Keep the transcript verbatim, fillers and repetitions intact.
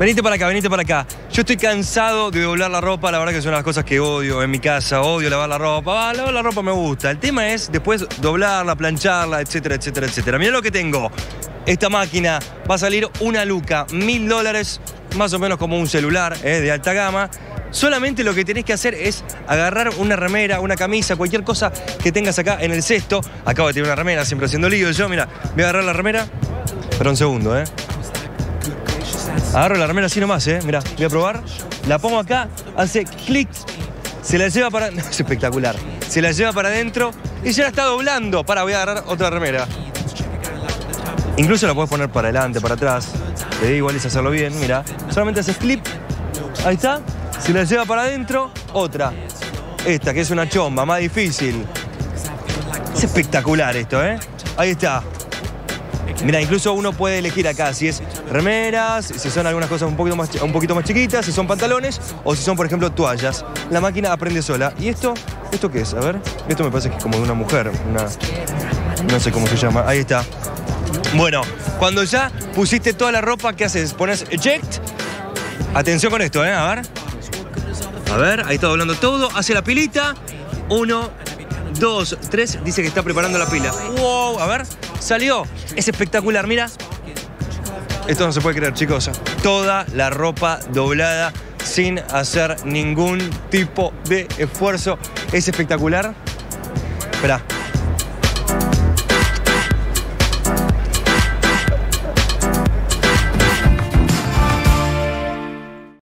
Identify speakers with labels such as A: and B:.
A: Venite para acá, venite para acá. Yo estoy cansado de doblar la ropa, la verdad que es una de las cosas que odio en mi casa, odio lavar la ropa. Ah, lavar la ropa me gusta. El tema es después doblarla, plancharla, etcétera, etcétera, etcétera. Mirá lo que tengo. Esta máquina va a salir una luca, mil dólares, más o menos como un celular, eh, de alta gama. Solamente lo que tenés que hacer es agarrar una remera, una camisa, cualquier cosa que tengas acá en el cesto. Acabo de tener una remera, siempre haciendo lío yo. Mira, voy a agarrar la remera. Pero un segundo, ¿eh? Agarro la remera así nomás, ¿eh? Mirá, voy a probar. La pongo acá, hace clic. Se la lleva para... Es espectacular. Se la lleva para adentro y ya la está doblando. Para, voy a agarrar otra remera. Incluso la puedes poner para adelante, para atrás. Te digo, igual es hacerlo bien, mira. Solamente haces clip. Ahí está. Se la lleva para adentro, otra. Esta, que es una chomba, más difícil. Es espectacular esto, ¿eh? Ahí está. Mira, incluso uno puede elegir acá si es remeras, si son algunas cosas un poquito más, un poquito más chiquitas, si son pantalones o si son, por ejemplo, toallas. La máquina aprende sola. ¿Y esto? ¿Esto qué es? A ver. Esto me parece que es como de una mujer. Una... No sé cómo se llama. Ahí está. Bueno, cuando ya pusiste toda la ropa, ¿qué haces? Pones eject. Atención con esto, ¿eh? A ver. A ver, ahí está doblando todo. Hace la pilita. Uno, dos, tres. Dice que está preparando la pila. ¡Wow! A ver. Salió. Es espectacular, mira. Esto no se puede creer, chicos. Toda la ropa doblada sin hacer ningún tipo de esfuerzo. Es espectacular. Esperá.